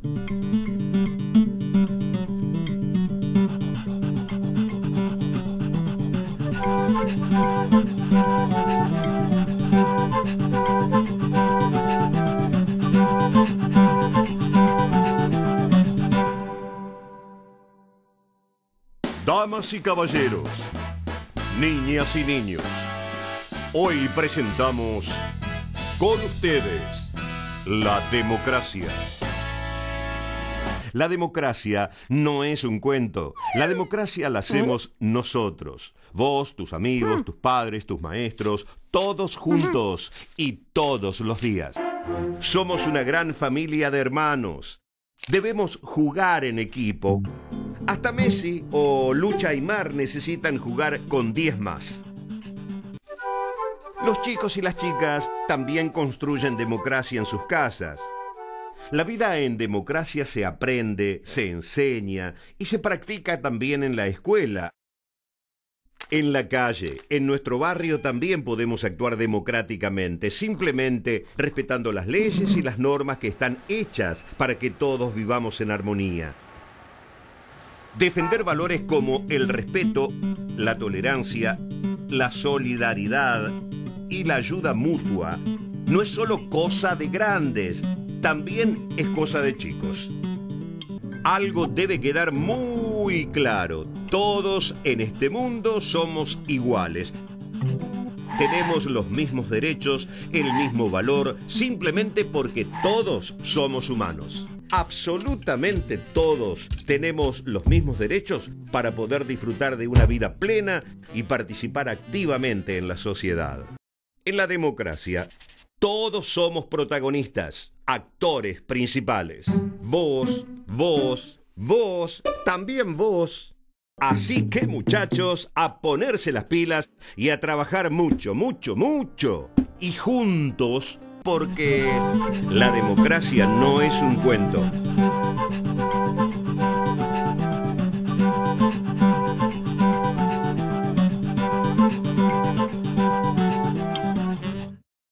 Damas y caballeros, niñas y niños, hoy presentamos con ustedes la democracia. La democracia no es un cuento. La democracia la hacemos nosotros. Vos, tus amigos, tus padres, tus maestros, todos juntos y todos los días. Somos una gran familia de hermanos. Debemos jugar en equipo. Hasta Messi o Lucha Aymar necesitan jugar con 10 más. Los chicos y las chicas también construyen democracia en sus casas. La vida en democracia se aprende, se enseña y se practica también en la escuela. En la calle, en nuestro barrio también podemos actuar democráticamente, simplemente respetando las leyes y las normas que están hechas para que todos vivamos en armonía. Defender valores como el respeto, la tolerancia, la solidaridad y la ayuda mutua no es solo cosa de grandes, también es cosa de chicos. Algo debe quedar muy claro: todos en este mundo somos iguales. Tenemos los mismos derechos, el mismo valor, simplemente porque todos somos humanos. Absolutamente todos tenemos los mismos derechos para poder disfrutar de una vida plena y participar activamente en la sociedad. En la democracia, todos somos protagonistas, actores principales. Vos, también vos. Así que, muchachos, a ponerse las pilas y a trabajar mucho, mucho, mucho. Y juntos, porque la democracia no es un cuento.